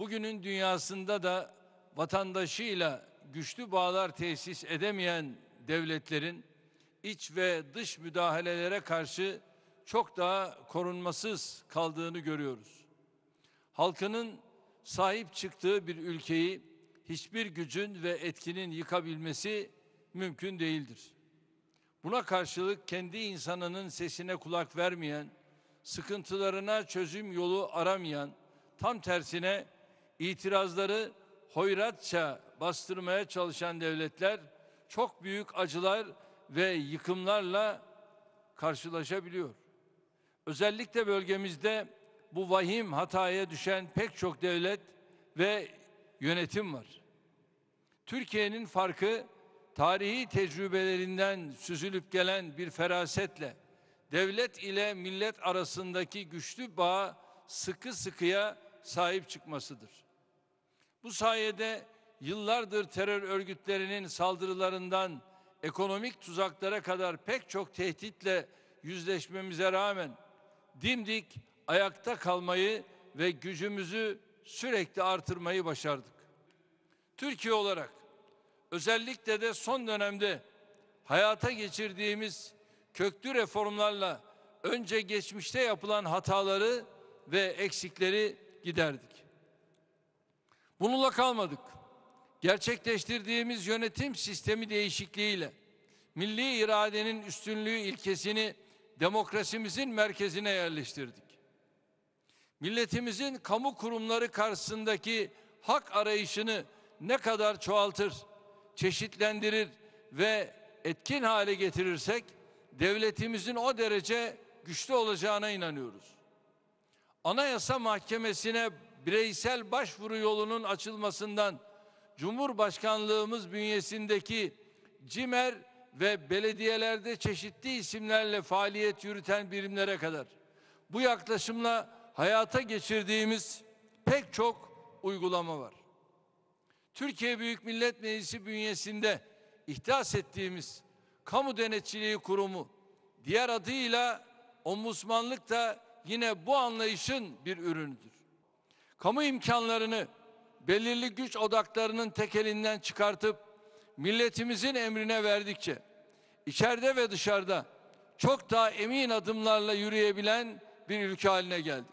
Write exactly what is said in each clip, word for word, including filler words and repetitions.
Bugünün dünyasında da vatandaşıyla güçlü bağlar tesis edemeyen devletlerin iç ve dış müdahalelere karşı çok daha korunmasız kaldığını görüyoruz. Halkının sahip çıktığı bir ülkeyi hiçbir gücün ve etkinin yıkabilmesi mümkün değildir. Buna karşılık kendi insanının sesine kulak vermeyen, sıkıntılarına çözüm yolu aramayan, tam tersine itirazları hoyratça bastırmaya çalışan devletler çok büyük acılar ve yıkımlarla karşılaşabiliyor. Özellikle bölgemizde bu vahim hataya düşen pek çok devlet ve yönetim var. Türkiye'nin farkı tarihi tecrübelerinden süzülüp gelen bir ferasetle devlet ile millet arasındaki güçlü bağa sıkı sıkıya sahip çıkmasıdır. Bu sayede yıllardır terör örgütlerinin saldırılarından ekonomik tuzaklara kadar pek çok tehditle yüzleşmemize rağmen dimdik ayakta kalmayı ve gücümüzü sürekli artırmayı başardık. Türkiye olarak özellikle de son dönemde hayata geçirdiğimiz köklü reformlarla önce geçmişte yapılan hataları ve eksikleri giderdik. Bununla kalmadık. Gerçekleştirdiğimiz yönetim sistemi değişikliğiyle milli iradenin üstünlüğü ilkesini demokrasimizin merkezine yerleştirdik. Milletimizin kamu kurumları karşısındaki hak arayışını ne kadar çoğaltır, çeşitlendirir ve etkin hale getirirsek devletimizin o derece güçlü olacağına inanıyoruz. Anayasa Mahkemesi'ne bireysel başvuru yolunun açılmasından Cumhurbaşkanlığımız bünyesindeki CİMER ve belediyelerde çeşitli isimlerle faaliyet yürüten birimlere kadar bu yaklaşımla hayata geçirdiğimiz pek çok uygulama var. Türkiye Büyük Millet Meclisi bünyesinde ihdas ettiğimiz Kamu Denetçiliği Kurumu, diğer adıyla Ombudsmanlık da yine bu anlayışın bir ürünüdür. Kamu imkanlarını belirli güç odaklarının tekelinden çıkartıp milletimizin emrine verdikçe içeride ve dışarıda çok daha emin adımlarla yürüyebilen bir ülke haline geldik.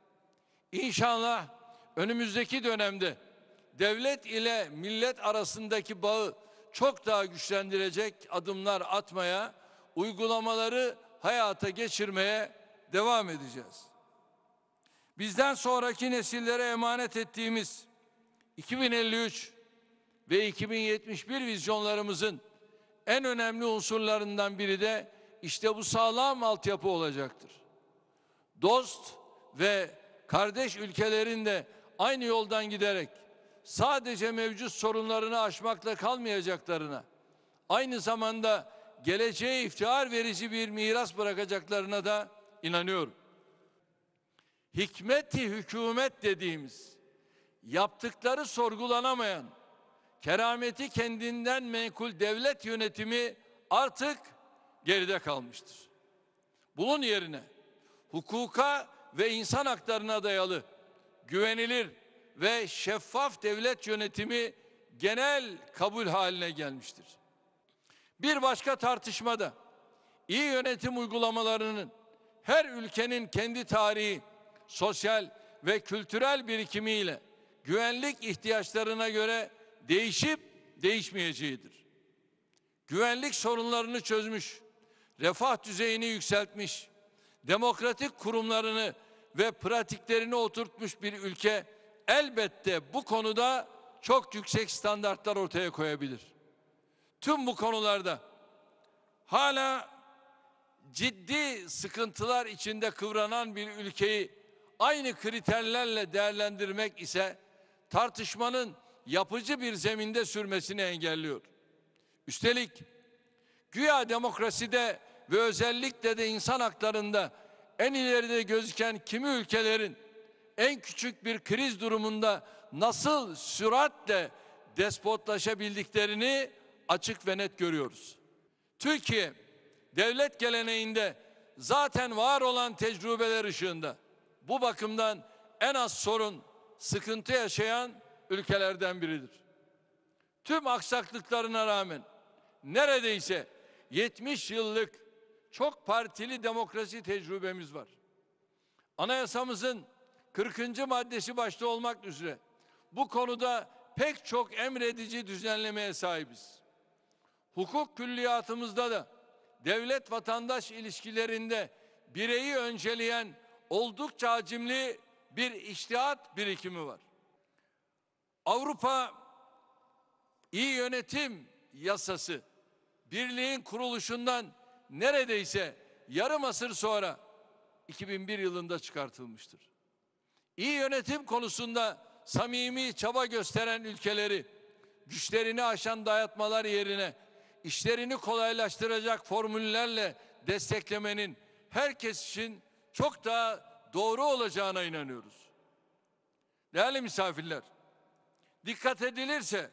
İnşallah önümüzdeki dönemde devlet ile millet arasındaki bağı çok daha güçlendirecek adımlar atmaya, uygulamaları hayata geçirmeye devam edeceğiz. Bizden sonraki nesillere emanet ettiğimiz iki bin elli üç ve iki bin yetmiş bir vizyonlarımızın en önemli unsurlarından biri de işte bu sağlam altyapı olacaktır. Dost ve kardeş ülkelerin de aynı yoldan giderek sadece mevcut sorunlarını aşmakla kalmayacaklarına, aynı zamanda geleceğe iftihar verici bir miras bırakacaklarına da inanıyorum. Hikmet-i hükümet dediğimiz, yaptıkları sorgulanamayan, kerameti kendinden menkul devlet yönetimi artık geride kalmıştır. Bunun yerine hukuka ve insan haklarına dayalı, güvenilir ve şeffaf devlet yönetimi genel kabul haline gelmiştir. Bir başka tartışmada iyi yönetim uygulamalarının her ülkenin kendi tarihi, sosyal ve kültürel birikimiyle güvenlik ihtiyaçlarına göre değişip değişmeyeceğidir. Güvenlik sorunlarını çözmüş, refah düzeyini yükseltmiş, demokratik kurumlarını ve pratiklerini oturtmuş bir ülke elbette bu konuda çok yüksek standartlar ortaya koyabilir. Tüm bu konularda hala ciddi sıkıntılar içinde kıvranan bir ülkeyi aynı kriterlerle değerlendirmek ise tartışmanın yapıcı bir zeminde sürmesini engelliyor. Üstelik güya demokraside ve özellikle de insan haklarında en ileride gözüken kimi ülkelerin en küçük bir kriz durumunda nasıl süratle despotlaşabildiklerini açık ve net görüyoruz. Türkiye devlet geleneğinde zaten var olan tecrübeler ışığında bu bakımdan en az sorun sıkıntı yaşayan ülkelerden biridir. Tüm aksaklıklarına rağmen neredeyse yetmiş yıllık çok partili demokrasi tecrübemiz var. Anayasamızın kırkıncı maddesi başta olmak üzere bu konuda pek çok emredici düzenlemeye sahibiz. Hukuk külliyatımızda da devlet vatandaş ilişkilerinde bireyi önceleyen oldukça hacimli bir içtihat birikimi var. Avrupa İyi Yönetim Yasası birliğin kuruluşundan neredeyse yarım asır sonra iki bin bir yılında çıkartılmıştır. İyi yönetim konusunda samimi çaba gösteren ülkeleri güçlerini aşan dayatmalar yerine işlerini kolaylaştıracak formüllerle desteklemenin herkes için çok daha doğru olacağına inanıyoruz. Değerli misafirler, dikkat edilirse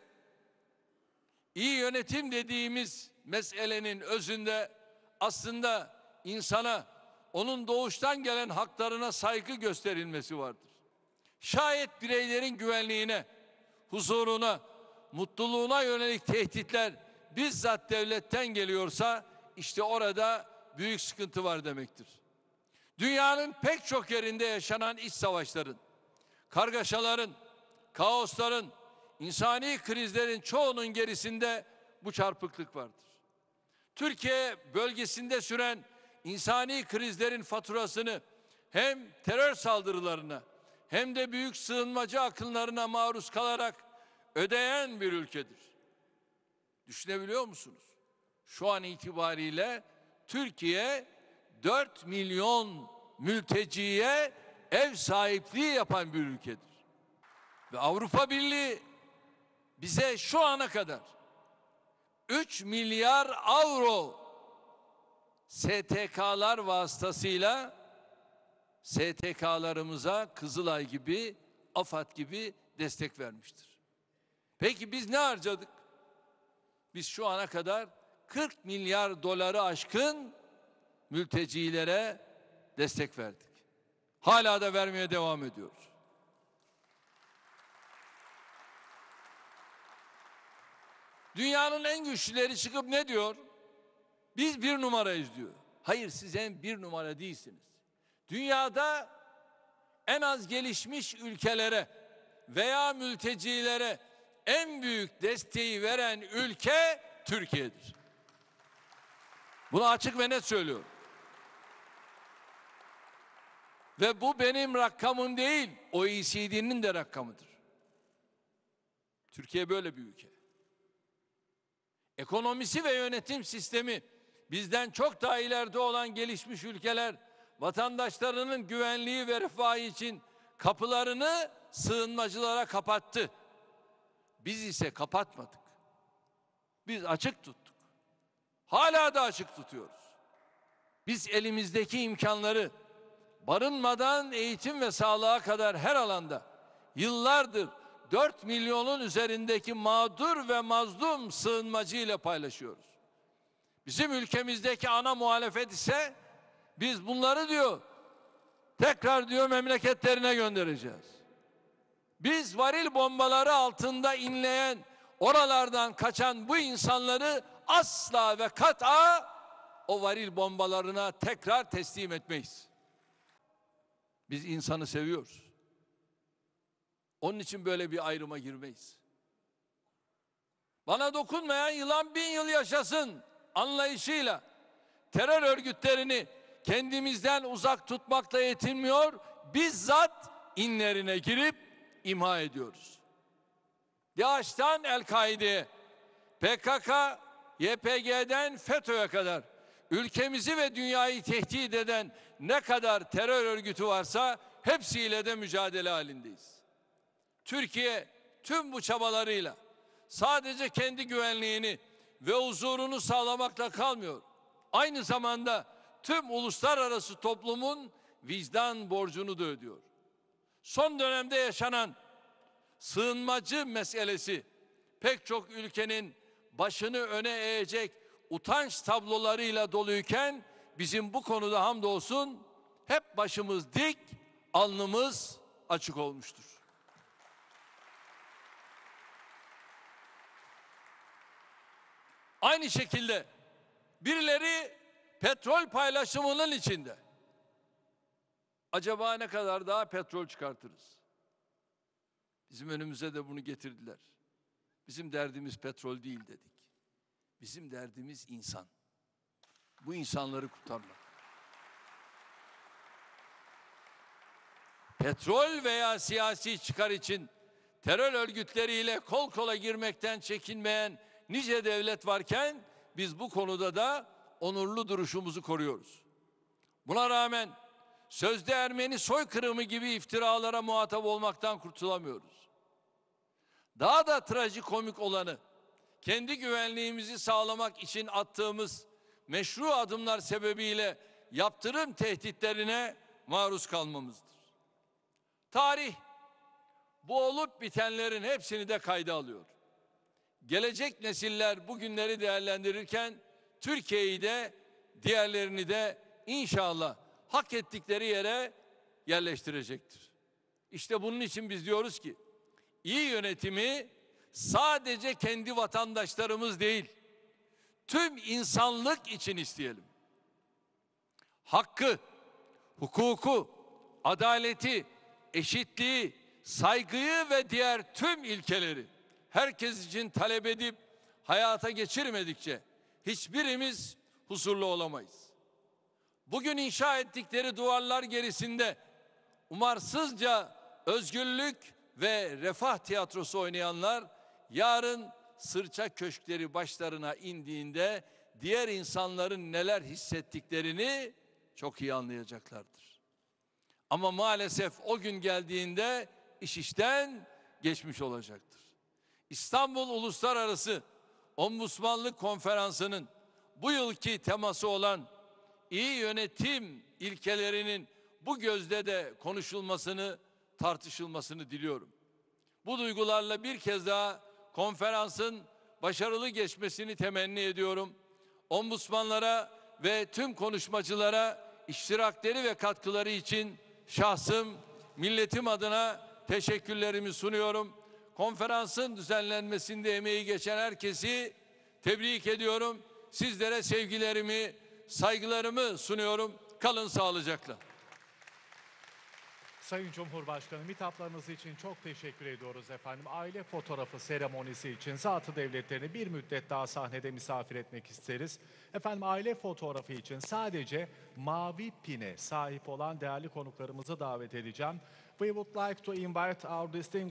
iyi yönetim dediğimiz meselenin özünde aslında insana, onun doğuştan gelen haklarına saygı gösterilmesi vardır. Şayet bireylerin güvenliğine, huzuruna, mutluluğuna yönelik tehditler bizzat devletten geliyorsa işte orada büyük sıkıntı var demektir. Dünyanın pek çok yerinde yaşanan iç savaşların, kargaşaların, kaosların, insani krizlerin çoğunun gerisinde bu çarpıklık vardır. Türkiye bölgesinde süren insani krizlerin faturasını hem terör saldırılarına hem de büyük sığınmacı akınlarına maruz kalarak ödeyen bir ülkedir. Düşünebiliyor musunuz? Şu an itibariyle Türkiye dört milyon mülteciye ev sahipliği yapan bir ülkedir. Ve Avrupa Birliği bize şu ana kadar üç milyar avro S T K'lar vasıtasıyla S T K'larımıza Kızılay gibi, AFAD gibi destek vermiştir. Peki biz ne harcadık? Biz şu ana kadar kırk milyar doları aşkın mültecilere destek verdik. Hala da vermeye devam ediyoruz. Dünyanın en güçlüleri çıkıp ne diyor? Biz bir numarayız diyor. Hayır, siz en bir numara değilsiniz. Dünyada en az gelişmiş ülkelere veya mültecilere en büyük desteği veren ülke Türkiye'dir. Bunu açık ve net söylüyorum. Ve bu benim rakamım değil, O E C D'nin de rakamıdır. Türkiye böyle bir ülke. Ekonomisi ve yönetim sistemi bizden çok daha ileride olan gelişmiş ülkeler vatandaşlarının güvenliği ve refahı için kapılarını sığınmacılara kapattı. Biz ise kapatmadık. Biz açık tuttuk. Hala da açık tutuyoruz. Biz elimizdeki imkanları barınmadan eğitim ve sağlığa kadar her alanda yıllardır dört milyonun üzerindeki mağdur ve mazlum sığınmacı ile paylaşıyoruz. Bizim ülkemizdeki ana muhalefet ise biz bunları diyor tekrar diyor memleketlerine göndereceğiz. Biz varil bombaları altında inleyen, oralardan kaçan bu insanları asla ve kat'a o varil bombalarına tekrar teslim etmeyiz. Biz insanı seviyoruz. Onun için böyle bir ayrıma girmeyiz. Bana dokunmayan yılan bin yıl yaşasın anlayışıyla terör örgütlerini kendimizden uzak tutmakla yetinmiyor, bizzat inlerine girip imha ediyoruz. DAEŞ'ten El-Kaide'ye, P K K, Y P G'den FETÖ'ye kadar ülkemizi ve dünyayı tehdit eden ne kadar terör örgütü varsa hepsiyle de mücadele halindeyiz. Türkiye tüm bu çabalarıyla sadece kendi güvenliğini ve huzurunu sağlamakla kalmıyor. Aynı zamanda tüm uluslararası toplumun vicdan borcunu da ödüyor. Son dönemde yaşanan sığınmacı meselesi pek çok ülkenin başını öne eğecek utanç tablolarıyla doluyken bizim bu konuda hamdolsun hep başımız dik, alnımız açık olmuştur. Aynı şekilde birileri petrol paylaşımının içinde. Acaba ne kadar daha petrol çıkartırız? Bizim önümüze de bunu getirdiler. Bizim derdimiz petrol değil dedik. Bizim derdimiz insan. Bu insanları kurtarmak. Petrol veya siyasi çıkar için terör örgütleriyle kol kola girmekten çekinmeyen nice devlet varken biz bu konuda da onurlu duruşumuzu koruyoruz. Buna rağmen sözde Ermeni soykırımı gibi iftiralara muhatap olmaktan kurtulamıyoruz. Daha da trajikomik olanı, kendi güvenliğimizi sağlamak için attığımız meşru adımlar sebebiyle yaptırım tehditlerine maruz kalmamızdır. Tarih bu olup bitenlerin hepsini de kayda alıyor. Gelecek nesiller bu günleri değerlendirirken Türkiye'yi de diğerlerini de inşallah hak ettikleri yere yerleştirecektir. İşte bunun için biz diyoruz ki iyi yönetimi sadece kendi vatandaşlarımız değil, tüm insanlık için isteyelim. Hakkı, hukuku, adaleti, eşitliği, saygıyı ve diğer tüm ilkeleri herkes için talep edip hayata geçirmedikçe hiçbirimiz huzurlu olamayız. Bugün inşa ettikleri duvarlar gerisinde umarsızca özgürlük ve refah tiyatrosu oynayanlar yarın sırça köşkleri başlarına indiğinde diğer insanların neler hissettiklerini çok iyi anlayacaklardır. Ama maalesef o gün geldiğinde iş işten geçmiş olacaktır. İstanbul Uluslararası Ombudsmanlık Konferansı'nın bu yılki teması olan iyi yönetim ilkelerinin bu gözde de konuşulmasını, tartışılmasını diliyorum. Bu duygularla bir kez daha konferansın başarılı geçmesini temenni ediyorum. Ombudsmanlara ve tüm konuşmacılara iştirakleri ve katkıları için şahsım, milletim adına teşekkürlerimi sunuyorum. Konferansın düzenlenmesinde emeği geçen herkesi tebrik ediyorum. Sizlere sevgilerimi, saygılarımı sunuyorum. Kalın sağlıcakla. Sayın Cumhurbaşkanım, hitaplarınız için çok teşekkür ediyoruz efendim. Aile fotoğrafı seremonisi için Zatı Devletlerini bir müddet daha sahnede misafir etmek isteriz. Efendim aile fotoğrafı için sadece mavi pine sahip olan değerli konuklarımızı davet edeceğim. We would like to invite our distinguished